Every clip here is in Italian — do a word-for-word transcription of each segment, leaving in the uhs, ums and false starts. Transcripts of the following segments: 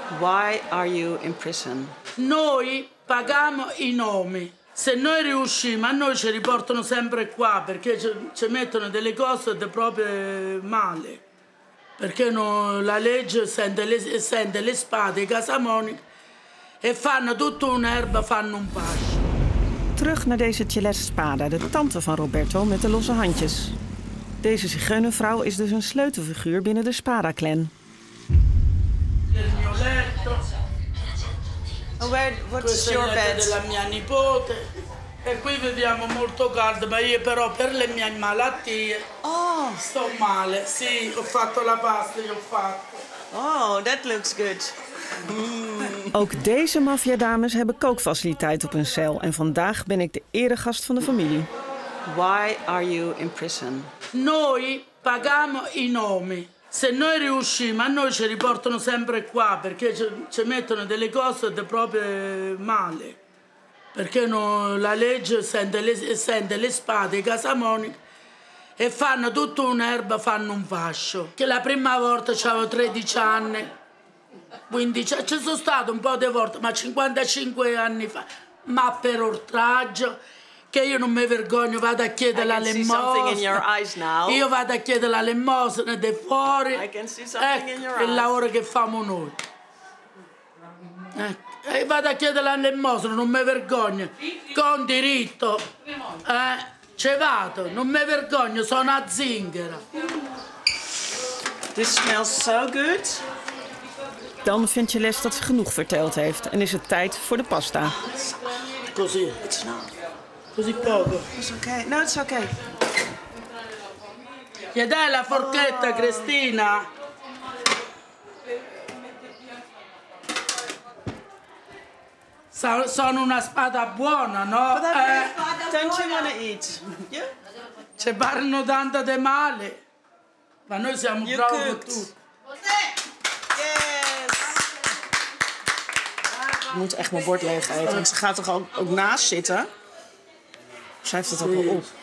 Why are you in prison? Noi paghiamo i nomi. Se noi riusciamo, a noi ci riportano sempre qua perché ci, ci mettono delle cose proprio male. Perché no, la legge sente le, sente le spade, i casamonica e fanno tutta un'erba, fanno un pascio. Terug naar deze Celeste Spada, de tante van Roberto met de losse handjes. Deze zigeunervrouw is dus een sleutelfiguur binnen de Spada-clan. Oh, where, what's your bed? Della mia nipote. E qui viviamo molto caldo, ma io però per le mie malattie oh. sto male. Sì, ho fatto la pasta, io ho fatto. Oh, that looks good. Mm. Ook deze maffiadames hebben kookfaciliteit op hun cel. En vandaag ben ik de eregast van de familie. Why are you in prison? Noi paghiamo i nomi. Se noi riusciamo, a noi ci riportano sempre qua perché ci, ci mettono delle cose proprio male. Perché no, la legge sente le, sente le spade, i casamonica e fanno tutta un'erba, fanno un fascio. Che la prima volta avevo tredici anni, quindici anni, ci sono stato un po' di volte, ma cinquantacinque anni fa, ma per oltraggio, che io non mi vergogno, vado a chiedere la lemosina. Io vado a chiedere la lemosina di fuori. I can see something in your ecco il eyes. lavoro che famo noi. Ecco. E vado a chiedere la lemosina, non mi vergogno. Con diritto. Eh, ci vado, non mi vergogno, sono a zingara. This smells so good. Dan vindt Celeste dat ze genoeg verteld heeft en is het tijd voor de pasta. Così. It's not. Così poco. It's okay. No, it's okay. Gli dai la forchetta, oh. Cristina? Sono una spada buona, no? Eh, don't you want to eat? Yeah? Ci parlano tanto di male, ma noi siamo you bravi per tutto. Yes! Je moet echt mijn bord leeg eten. En ze gaat er ook, ook naast zitten. Zij heeft het ook wel op.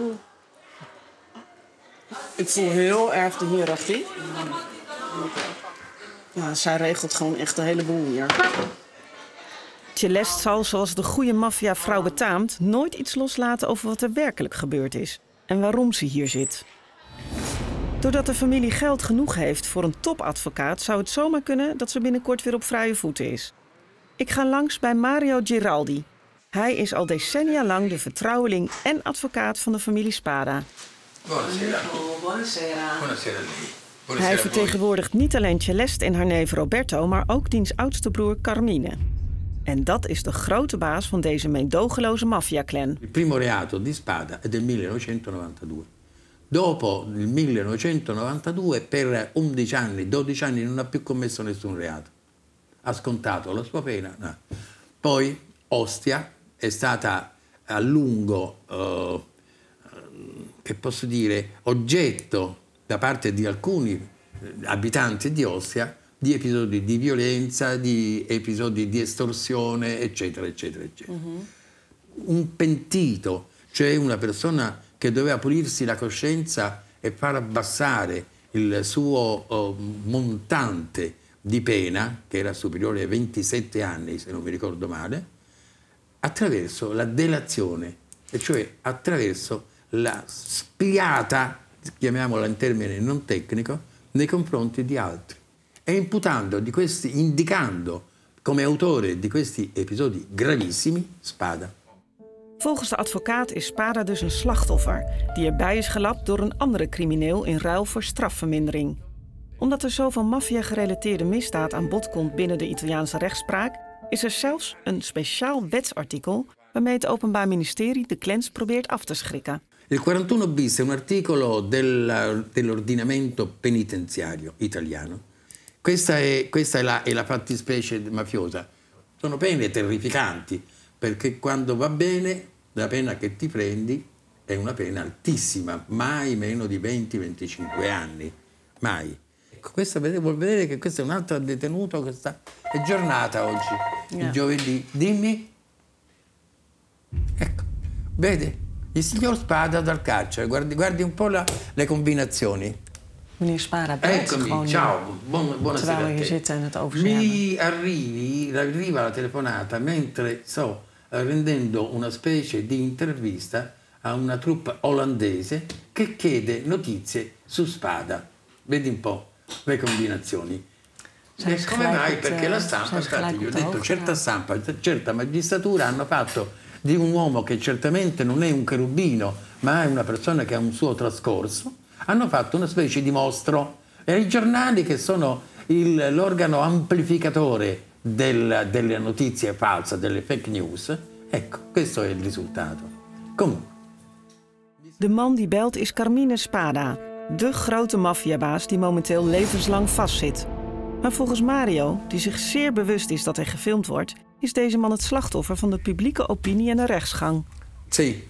Ik voel heel erg de hiërarchie. Ja, zij regelt gewoon echt de hele boel hier. Celeste zal, zoals de goede maffiavrouw betaamt, nooit iets loslaten over wat er werkelijk gebeurd is. En waarom ze hier zit. Doordat de familie geld genoeg heeft voor een topadvocaat, zou het zomaar kunnen dat ze binnenkort weer op vrije voeten is. Ik ga langs bij Mario Giraldi. Hij is al decennia lang de vertrouweling en advocaat van de familie Spada. Buonasera. Buonasera. Buonasera. Hij vertegenwoordigt niet alleen Celeste en haar neef Roberto, maar ook diens oudste broer Carmine. En dat is de grote baas van deze meedogenloze maffiaclan. Il primo reato di Spada è del millenovecentonovantadue. Dopo il millenovecentonovantadue per undici anni, dodici anni non ha più commesso nessun reato. Ha scontato la sua pena. No. Poi Ostia è stata a lungo, eh, che posso dire, oggetto da parte di alcuni abitanti di Ostia di episodi di violenza, di episodi di estorsione, eccetera, eccetera, eccetera. Uh-huh. Un pentito, cioè una persona che doveva pulirsi la coscienza e far abbassare il suo oh, montante di pena, che era superiore ai ventisette anni, se non mi ricordo male, attraverso la delazione, e cioè attraverso la spiata, chiamiamola in termine non tecnico, nei confronti di altri. E imputando di questi, indicando come autore di questi episodi gravissimi Spada. Volgens de advocaat is Spada dus een slachtoffer die erbij is gelapt door een andere crimineel in ruil voor strafvermindering. Omdat er zoveel maffia-gerelateerde misdaad aan bod komt binnen de Italiaanse rechtspraak, is er zelfs een speciaal wetsartikel waarmee het Openbaar Ministerie de clans probeert af te schrikken. Il quarantuno bis è un articolo del, dell'ordinamento penitenziario italiano. Questa è, questa è, la, è la fattispecie mafiosa. Sono pene terrificanti, perché quando va bene la pena che ti prendi è una pena altissima, mai meno di venti venticinque anni, mai. Ecco, questa vuol vedere che questo è un altro detenuto che sta... È giornata oggi, yeah. Il giovedì. Dimmi. Ecco, vede, il signor Spada dal carcere, guardi, guardi un po' la, le combinazioni. Meneer Spada belt gewoon. Ciao, buon, buonasera. Terwijl we hier zitten en het over ze hebben. Mi arrivi, arriva la telefonata mentre sto rendendo una specie di intervista a una troupe olandese che chiede notizie su Spada. Vedi un po' le combinazioni. E come mai? Het, Perché uh, la stampa, infatti, gli ho detto, hoogte. certa stampa, certa magistratura hanno fatto di un uomo che certamente non è un cherubino, ma è una persona che ha un suo trascorso, hanno fatto una specie di mostro. E i giornali, che sono il, l'organo amplificatore del, delle notizie false, delle fake news, ecco, questo è il risultato. Comunque. De man die belt is Carmine Spada, de grote maffiabaas die momenteel levenslang vastzit. Maar volgens Mario, die zich zeer bewust is dat hij gefilmd wordt, is deze man het slachtoffer van de publieke opinie en de rechtsgang. Sì.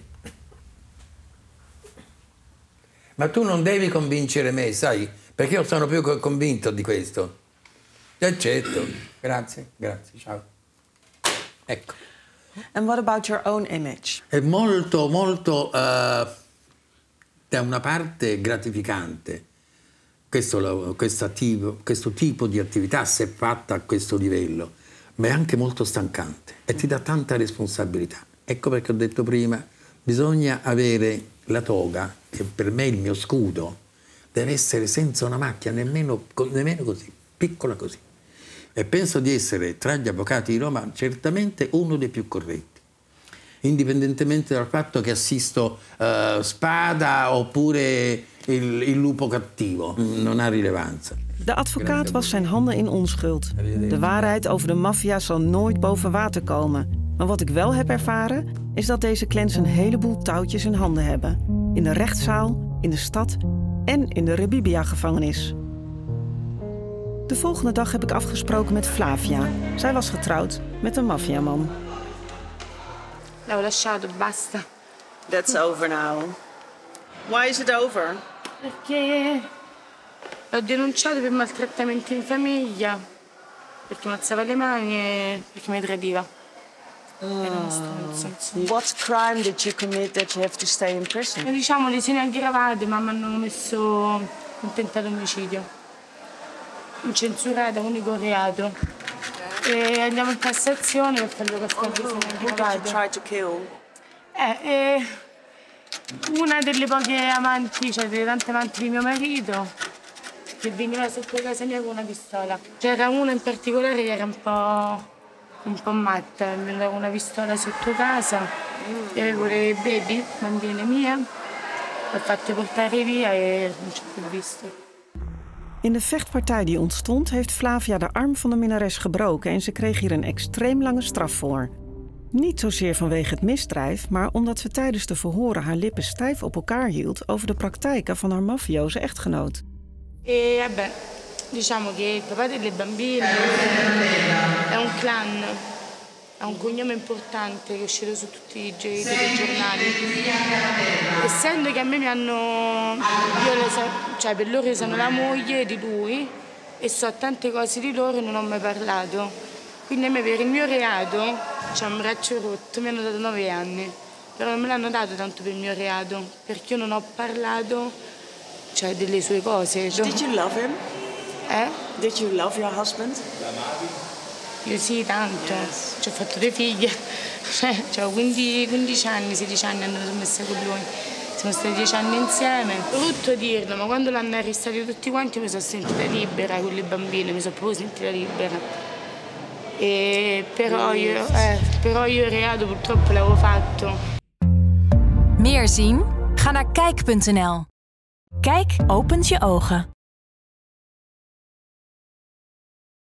Ma tu non devi convincere me, sai? Perché io sono più convinto di questo. Accetto. Grazie, grazie, ciao. Ecco. And what about your own image? È molto, molto, uh, da una parte gratificante questo, questo, attivo, questo tipo di attività, se fatta a questo livello, ma è anche molto stancante e ti dà tanta responsabilità. Ecco perché ho detto prima, bisogna avere la toga, che per me è il mio scudo, deve essere senza una macchia, nemmeno, nemmeno così, piccola così. E penso di essere, tra gli avvocati di Roma, certamente uno dei più corretti, indipendentemente dal fatto che assisto uh, Spada oppure il, il lupo cattivo, non ha rilevanza. De advocaat was zijn handen in onschuld. De waarheid over de maffia zal nooit boven water komen. Maar wat ik wel heb ervaren, is dat deze clans een heleboel touwtjes in handen hebben. In de rechtszaal, in de stad en in de Rebibbia-gevangenis. De volgende dag heb ik afgesproken met Flavia. Zij was getrouwd met een maffiaman. L'ho lasciato, basta. That's over now. Why is it over? Perché l'ho denunciato per maltrattamenti in famiglia, perché mi alzava le mani e perché mi tradiva. Oh. What crime did you commit that you have to stay in prison? E diciamo lesioni aggravate, ma mi hanno messo un tentato omicidio. Incensurata, unico reato. E andiamo in Cassazione per farlo cascare lesioni aggravate. Who did you try to kill? Eh, eh, una delle poche amanti, cioè delle tante amanti di mio marito, che veniva sotto casa mia con una pistola. C'era una in particolare che era un po', un po' matta, veniva con una pistola sotto casa, mm. e avevo le baby, bambine mie, l'ho fatte portare via e non ci ho più visto. In de vechtpartij die ontstond, heeft Flavia de arm van de minnares gebroken en ze kreeg hier een extreem lange straf voor. Niet zozeer vanwege het misdrijf, maar omdat ze tijdens de verhoren haar lippen stijf op elkaar hield over de praktijken van haar mafioze echtgenoot. E vabbè, diciamo che il papà delle bambine è un clan, ha un cognome importante che è uscito su tutti i giornali. Essendo che a me mi hanno, io le so, cioè per loro sono la moglie di lui e so tante cose di loro e non ho mai parlato. Quindi a me per il mio reato, c'è un braccio rotto, mi hanno dato nove anni. Però non me l'hanno dato tanto per il mio reato, perché io non ho parlato, cioè, delle sue cose. Did you love him? Eh? Did you love your husband? Io sì, tanto. Ci ho fatto due figlie. Cioè, quindici anni, sedici anni hanno messo con lui. Siamo stati dieci anni insieme. È brutto dirlo, ma quando l'hanno arrestato tutti quanti mi sono sentita libera con le bambine, mi sono proprio sentita libera. E però, io, eh, però io il reato purtroppo l'avevo fatto. Meer zien? Ga naar kijk punt n l. Kijk opent je ogen.